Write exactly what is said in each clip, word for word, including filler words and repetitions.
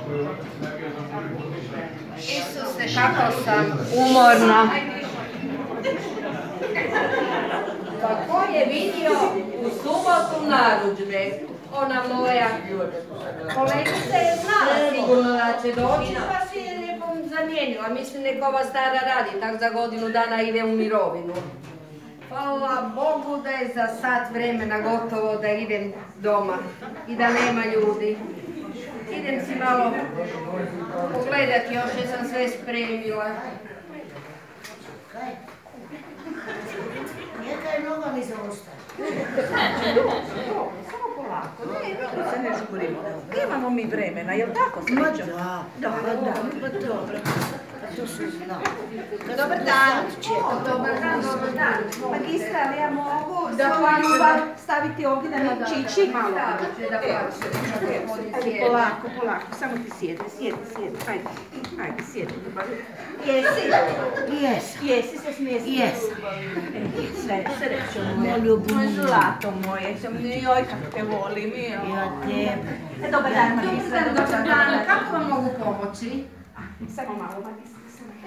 Isuse, kako sam umorna. Pa ko je vidio u subotu narudžbe? Ona moja kolegica je znala sigurno da će doći, pa si je lijepo zamijenila. Mislim, neka ova stara radi, tak za godinu dana ide u mirovinu. Hvala Bogu da je za sat vremena gotovo da idem doma i da nema ljudi. Idem si malo pogledati, još je sam sve spremila. Neka je noga mi zaostaje. Samo polako, ne, mi se ne žurimo. Imamo mi vremena, jel tako, Srećo? Ma da, Dobro, da. pa dobro. To se zna. Dobar dan. Dobar dan, dobar dan. Magistra, ali ja mogu svoju ljubav staviti ovdje da mi čiči malo. Da plaće. Ajde, polako, polako, samo ti sjedi, sjedi, sjedi, ajde, ajde, sjedi, ljubav. Jesi? Jes. Jesi se smjestila? Jesam. Sve, srećo Moja moje. ljubav. Moje zlato moje, joj kako te volim, joj. Ja tebe. E, dobar dan, magistra, Dobar dan, kako vam mogu pomoći? Samo malo, magistra.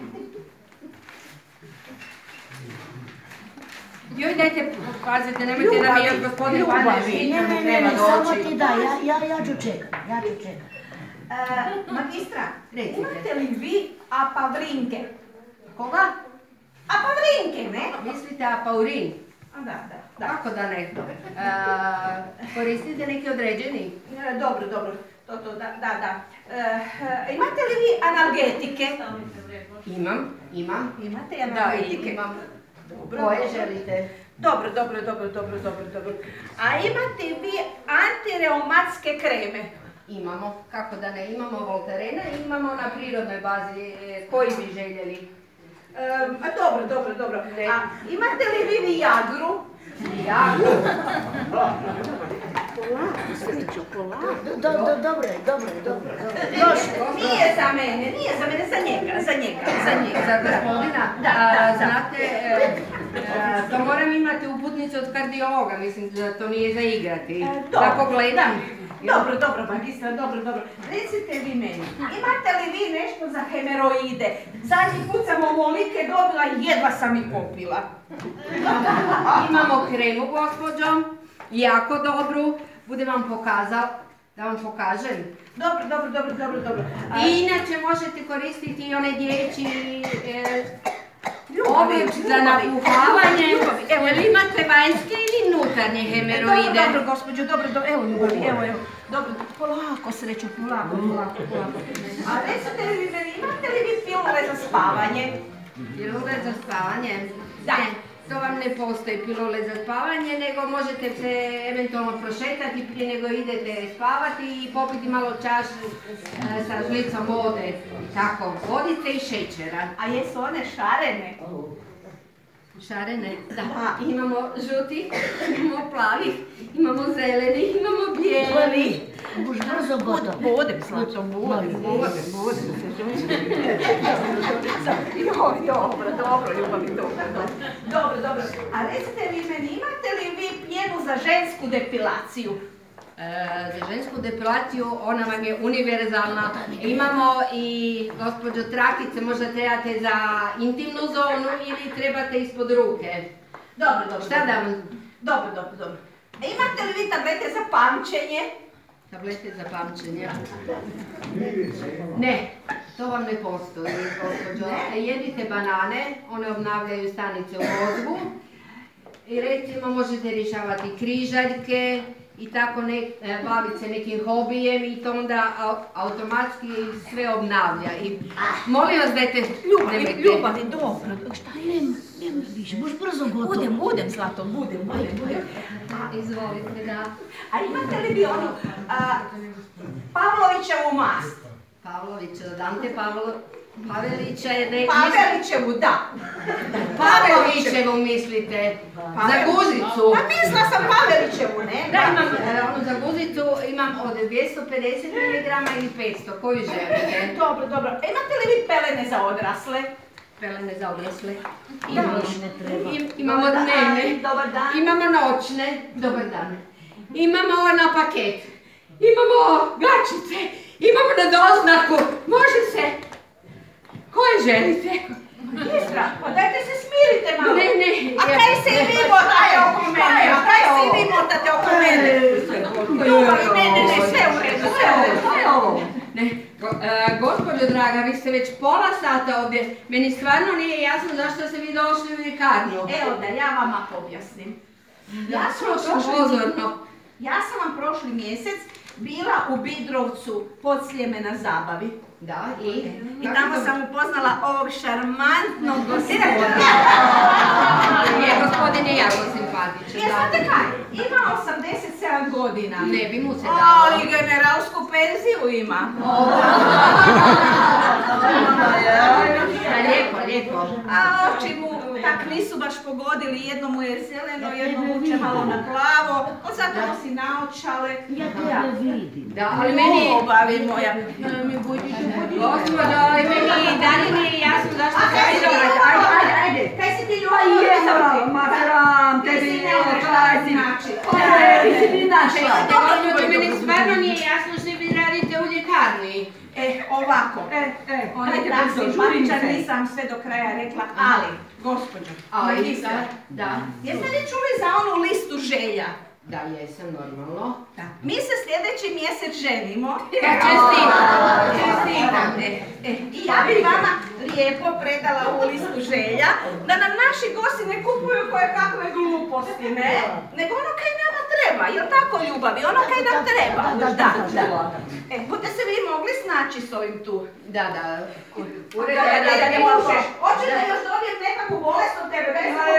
Joj, dajte, pazite, nemojte da mi još gospodin Panević Ne, ne, ne, ne, samo ti da, ja, ja, ja ću čekat, ja ću čekat. E, magistra, imate li vi apavrinke? Koga? Apavrinke, ne? Mislite apaurin? A da, da, da. Kako da ne? A, koristite neki određeni? E, dobro, dobro, to, to, da, da, da. E, e, imate li vi analgetike? Imam, imam. Imate Da, analgetike? imam. Dobro, Koje dobro. želite? Dobro, dobro, dobro, dobro, dobro, dobro. A imate vi antireumatske kreme? Imamo. Kako da ne? Imamo Voltarena i imamo na prirodnoj bazi. E, Koji bi željeli? Um, a dobro, dobro, dobro. A imate li vi Viagru? Jako. Polako, Srećo, polako. Do, do, dobro je, dobro je, dobro je. Nije za mene, nije za mene, za njega, za njega, za njega. Za gospodina? Da, A, da, da. Znate, e, e, to moram imati uputnicu od kardiologa, mislim da to nije za igrati. E, Da dobro. pogledam. Dobro, dobro, magistra, dobro, dobro. Recite vi meni, imate li vi nešto za hemeroide? Zadnji put sam ovolike dobila i jedva sam ih popila. Imamo kremu, gospođo, jako dobru. Budem vam pokazao, da vam pokažem. Dobro, dobro, dobro, dobro, dobro. A, I inače možete koristiti i one dječji e, ljubavi, oblik za ljubavi, napuhavanje. ljubavi, evo, Jel imate vanjske ili unutarnje hemeroide? Dobro, dobro, gospođo, dobro, dobro, evo ljubavi, evo, evo. Dobro, polako, Srećo, polako, polako, polako. A recite li vi meni, imate li vi pilule za spavanje? Pilule za spavanje? Da. Ne, to vam ne postoji pilule za spavanje, nego možete se eventualno prošetati prije nego idete spavati i popiti malo čašu e, sa žlicom vode i tako, vodice i šećera. A jesu one šarene? Šarene, da. Imamo žutih, imamo plavih, imamo zelenih, imamo bijelih. Buš brzo gotov. Budem, Zlato, budem, budem, budem. Joj, dobro, dobro, ljubavi, dobro, dobro. Dobro, dobro. A recite vi meni, imate li vi pjenu za žensku depilaciju? E, za žensku depilaciju ona vam je univerzalna. Imamo i, gospođo Trakice, možda trebate za intimnu zonu ili trebate ispod ruke. Dobro, dobro. Šta da vam? Dobro, dobro, dobro. A imate li vi tablete za pamćenje? Tablete za pamćenje? Ne, to vam ne postoji, gospođo. Jedite banane, one obnavljaju stanice u mozgu. I recimo možete rješavati križaljke i tako nek, baviti se nekim hobijem i to onda au- automatski sve obnavlja. I molim vas dajte, Ljubavi, nemojte. ljubavi, dobro. Šta je? Nema, nema više, buš brzo gotov. Budem, budem, Zlato, budem, budem, budem. Izvolite, da. A imate li vi onu a, Pavlovićevu mast? Pavlović, Dante Pavlo, Pavelića je ne... Pavelićevu, da. Pavelićevu mislite, za guzicu. Pa mislila sam Pavelićevu, ne? Da, imam e, onu za guzicu, imam od dvjesto pedeset miligrama ili petsto, koju želite? Dobro, dobro. A imate li vi pelene za odrasle? Pelene za odrasle. Imamo ne treba. Im- imamo Dobar dan, dnevne, dobar dan. imamo noćne, dobar dan. Imamo na paket, imamo gačice, Imamo na doznaku, može se. Koje želite? Magistra, pa dajte se smirite malo. Ne, ne. A kaj se i vi motate oko mene? A kaj se i vi motate oko mene? Ljubavi, ne, ne, ne, sve u redu, sve u redu. Sve ovo. Ne, gospođo draga, vi ste već pola sata ovdje. Meni stvarno nije jasno zašto ste vi došli u ljekarnu. Evo da ja vama objasnim. Ja sam pozorno. Ja sam vam prošli mjesec bila u Bidrovcu pod Sljeme na zabavi. Da, i? I tamo sam upoznala ovog šarmantnog gospodina. Je, gospodin je jako simpatičan. I znate kaj? Ima osamdeset sedam godina. Ne bi mu se dalo. Ali generalsku penziju ima. Lijepo, lijepo. A oči mu tak nisu baš pogodili, jedno mu je zeleno, jedno vuče malo na plavo, on zato nosi naočale. Ja to vidim. Da, ali meni... Obavi moja. Gospođo, ali meni i dalje nije jasno zašto se vi dođete. Ajde, ajde, ajde. Kaj si ti ljubav? Pa jesam, ma sram, tebi je kaj si. Ej, si ti našla. Gospođo, meni stvarno nije jasno što vi radite u ljekarni. E, ovako. E, e, On je ajde, tak brzo, žurim simpatičan, se. nisam sve do kraja rekla, ali, gospođo, magistra, Da. jeste li čuli za onu listu želja? Da, jesam, normalno. Da. Mi se sljedeći mjesec ženimo. Ja čestitam. Čestitam. E, e, I ja bih vama lijepo predala ovu listu želja, da nam naši gosti ne kupuju koje kakve gluposti, ne? Nego ono kaj nama treba, jel tako ljubavi? Ono kaj nam treba. Da, da, da. E, budete se vi mogli snaći s ovim tu. Da, da. Da, da, da, ne možeš. Hoće da još dobijem nekakvu bolest od tebe, da je se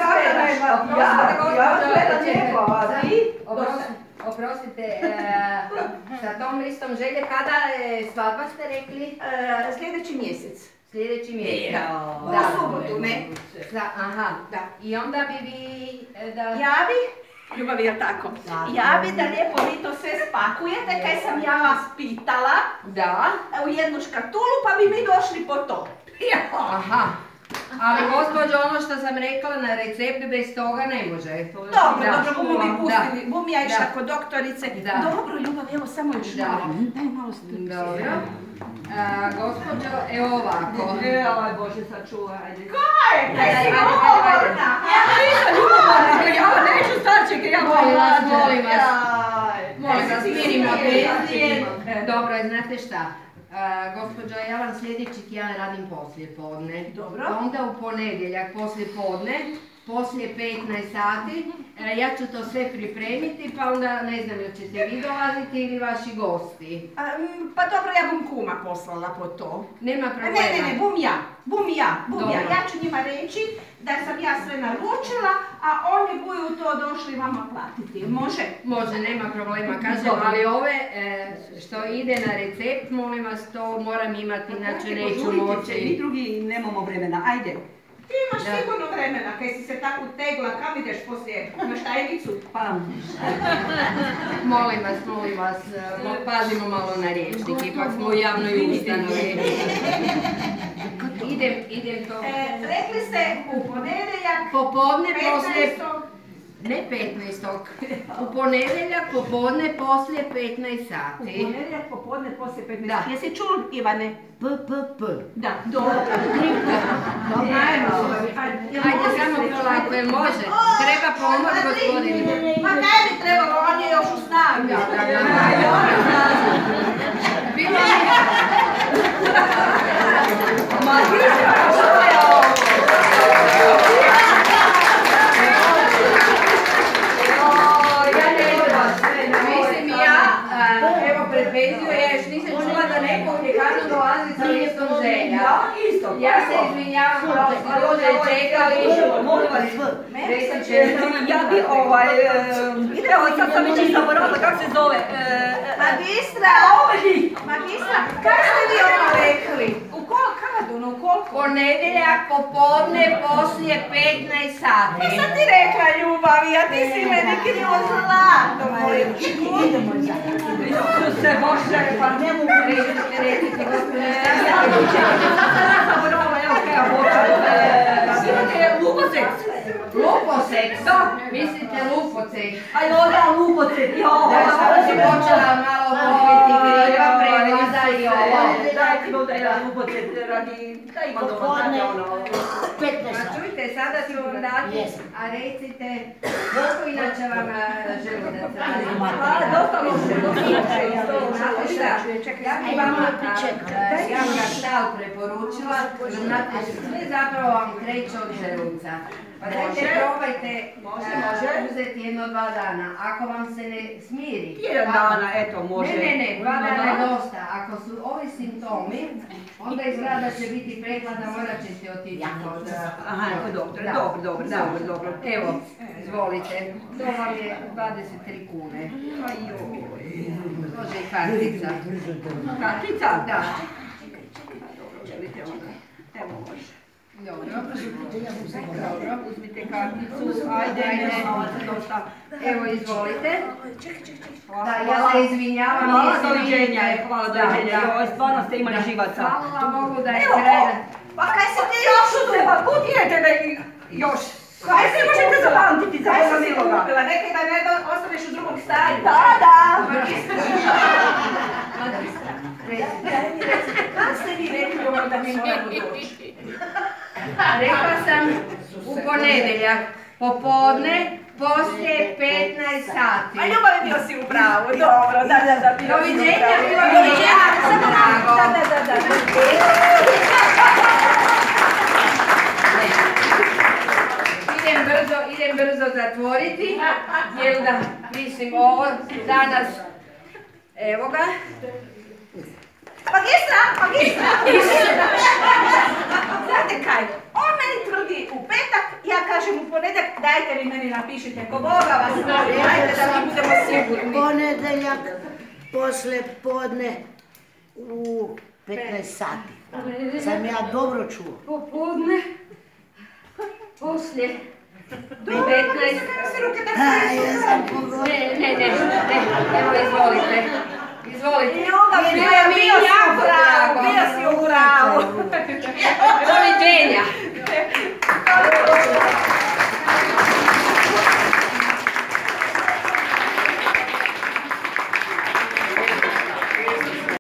Oprostite, sa tom listom želje, kada je svadba ste rekli? Sljedeći mjesec. Sljedeći mjesec. U subotu, ne? Aha, da. I onda bi vi... da... Ja bi, ljubavi je tako, ja bi da lijepo vi to sve spakujete, kaj sam ja vas pitala, Da. u jednu škatulu, pa bi mi došli po to. Aha. Ali gospođo, ono što sam rekla na recept, bez toga ne može. Dobro, dobro, bumo mi pustili, bum ja išla Da. kod doktorice. Da. Dobro, ljubav, evo samo još Da. malo. Daj malo strpiti. Dobro. A, gospođo, evo ovako. E, ovaj Bože, sačuvaj, ajde. Kaj, kaj si Ajde, ajde, govorna? Ja nisam ljubavna, ali ja neću starčeke, ja Molim vas, mlađe. molim vas. Jaj. Molim vas, smirimo tenzije. E. Dobro, znate šta? A, gospođo, ja vam sljedeći tjedan radim poslije podne. Dobro. Onda u ponedjeljak poslije podne, poslije petnaest sati, e, ja ću to sve pripremiti, pa onda ne znam ili ćete vi dolaziti ili vaši gosti. A, m, Pa dobro, ja bum kuma poslala po to. Nema A problema. Ne, ne, ne, bum ja, bum ja, bum ja. Dobro. Ja ću njima reći da sam ja sve naručila, a oni budu to došli vama platiti. Može? Može, nema problema, kažem, Dobro. ali ove e, što ide na recept, molim vas, to moram imati, inače neću Požurite se, mi moći. drugi nemamo vremena, ajde. Ti imaš Da. sigurno vremena, kaj si se tako tegla, kam ideš poslije na štajnicu? Pa, Molim vas, molim vas, e, mo- pazimo malo na riječnik, ipak smo u javnoj ustanovi. Idem, idem to. E, rekli ste u ponedjeljak, Popodne poslije... petnaestog Ne petnaestog U ponedjeljak popodne poslije petnaest U sati. ponedjeljak popodne poslije petnaest. Da. Jesi čul, Ivane? P, p, p. Da, dobro. Ajmo, ajde, Ajde, samo polako, jel može? Treba pomoć gospodinu. Ma kaj bi trebalo, on je još u snagu. Bilo mi... Ja ne znam. Mislim ja, a, evo pred penziju, ja još nisam čula da neko u ljekarnu dolazi sa listom želja. isto. Ja se izvinjavam, ali ste dođe čekali. Molim vas, Deset će... ja bi ovaj, evo sad sam već i zaboravila kako se zove. Magistra, magistra, kaj ste vi ono rekli? U koliko, kada, no u koliko? Ponedjeljak popodne poslije petnaest sati. Pa sam ti rekla ljubavi, a ti si meni krivo zlato moje. Idemo za. Se Bože, pa ne mogu reći. Recite, gospodine, Ja sam sad sam zaboravila, evo kaj ja hoću. Imate lupasec. Lupo Lupocek, mislite lupocek. Aj onda lupocek, jo. Da sam se počela malo popiti griva, prevlada i ovo. Daj ti onda jedan lupocek radi, da ima doma, znate ono. Ma čujte, sada ću vam dati, a recite, koliko inače vam želudac radi? A, dosta loše, dosta loše. Znate šta, ja bi vama Jamgaštal preporučila, znate, sve zapravo vam kreće od želuca. Pa dajte probajte uzeti jedno dva dana, ako vam se ne smiri. Jedan dana, eto, može. Ne, ne, ne, dva dana je dosta. Ako su ovi simptomi, onda izgleda da će biti prehlada, morat ćete otići kod... Aha, dobro, dobro, dobro, dobro, dobro. Evo, izvolite, to vam je dvadeset tri kune. Može i kartica. Kartica? Da. Želite onda? Evo može. Dobro. Dobro, uzmite karticu, ajde, nema dosta. Evo, izvolite. Da, ja se izvinjavam. Hvala doviđenja, hvala doviđenja. Joj, stvarno ste imali živaca. Hvala Bogu da je Evo, krena. Pa kaj se ti još Treba, kud idete da još? Kaj se možete zapamtiti za Boga miloga? kupila? Nekaj da ne ostaneš u drugom stanju. Da, da. Kad ste vi rekli ovo da mi moramo doći? Rekla sam u ponedeljak, popodne, poslije petnaest sati. A ljubavi bio si u pravu, dobro, da, da, da. Doviđenja, bilo mi je jako drago. Da, da, da, da. Idem brzo, idem brzo zatvoriti, jer da, mislim, ovo danas, evo ga. Magistra, magistra! Znate kaj, on meni tvrdi u petak, ja kažem u ponedjeljak, dajte vi meni napišite, ko Boga vas moli, dajte da mi budemo sigurni. Ponedeljak, posle podne u petnaest sati. Sam ja dobro čuo. Popodne, poslije, petnaest. A, ja sam pogledala. Ne, ne, ne, ne, evo izvolite. Izvolite. Ljubav, bio si u pravu, bio si u pravu.